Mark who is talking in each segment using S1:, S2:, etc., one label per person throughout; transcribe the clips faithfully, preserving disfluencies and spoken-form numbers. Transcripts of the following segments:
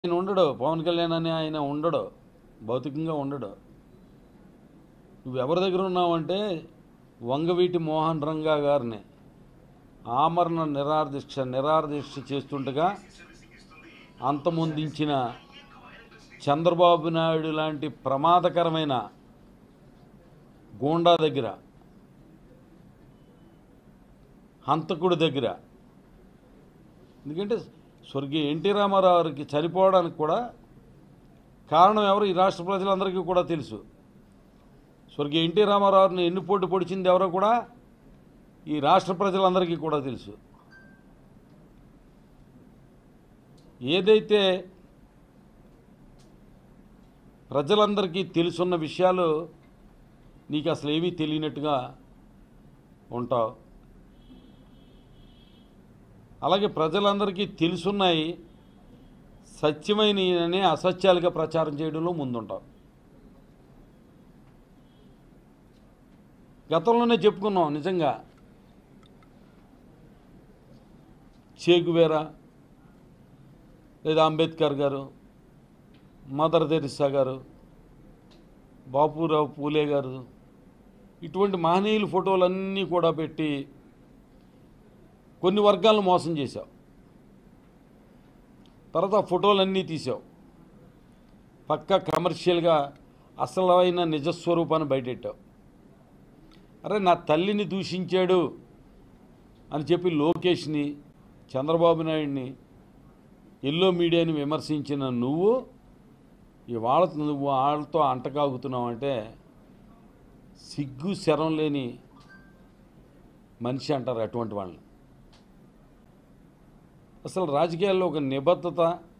S1: ఆయన ఉండడు. పవన్ కళ్యాణ్ అని ఆయన ఉండడు, భౌతికంగా ఉండడు. నువ్వు ఎవరి దగ్గర ఉన్నావంటే వంగవీటి మోహన్ రంగా గారిని ఆమరణ నిరాదీక్ష నిరాదీక్ష చేస్తుండగా అంతమొందించిన చంద్రబాబు నాయుడు లాంటి ప్రమాదకరమైన గూండా దగ్గర, హంతకుడి దగ్గర. ఎందుకంటే స్వర్గీయ ఎన్టీ రామారావుకి చనిపోవడానికి కూడా కారణం ఎవరు ఈ రాష్ట్ర ప్రజలందరికీ కూడా తెలుసు. స్వర్గీయ ఎన్టీ రామారావుని ఎన్నుపోటు పొడిచింది ఎవరో కూడా ఈ రాష్ట్ర ప్రజలందరికీ కూడా తెలుసు. ఏదైతే ప్రజలందరికీ తెలుసున్న విషయాలు నీకు అసలు ఏమీ తెలియనట్టుగా ఉంటావు. అలాగే ప్రజలందరికీ తెలుసున్నాయి, సత్యమైననే అసత్యాలుగా ప్రచారం చేయడంలో ముందుంటావు. గతంలోనే చెప్పుకున్నాం, నిజంగా చేగువేరా లేదా అంబేద్కర్ గారు, మదర్ తెరిసా గారు, బాపురావు పూలే గారు, ఇటువంటి మహనీయుల ఫోటోలన్నీ కూడా పెట్టి కొన్ని వర్గాలను మోసం చేశావు. తర్వాత ఆ ఫోటోలన్నీ తీసావు, పక్కా కమర్షియల్గా అసలైన నిజస్వరూపాన్ని బయటెట్టావు. అరే నా తల్లిని దూషించాడు అని చెప్పి లోకేష్ని, చంద్రబాబు నాయుడిని, ఎల్లో మీడియాని విమర్శించిన నువ్వు ఇవాళ నువ్వు వాళ్ళతో అంటకాగుతున్నావు అంటే సిగ్గు శరం లేని మనిషి అంటారు అటువంటి వాళ్ళని. అసలు రాజకీయాల్లో ఒక నిబద్ధత,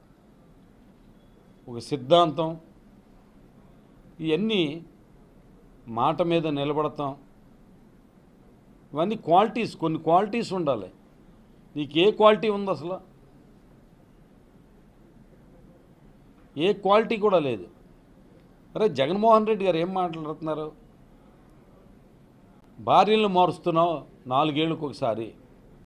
S1: ఒక సిద్ధాంతం, ఇవన్నీ మాట మీద నిలబడతాం, ఇవన్నీ క్వాలిటీస్, కొన్ని క్వాలిటీస్ ఉండాలి. నీకు ఏ క్వాలిటీ ఉంది అసలు? ఏ క్వాలిటీ కూడా లేదు. అరే జగన్మోహన్ రెడ్డి గారు ఏం మాట్లాడుతున్నారు? భార్యలను మారుస్తున్నావు నాలుగేళ్ళకు ఒకసారి,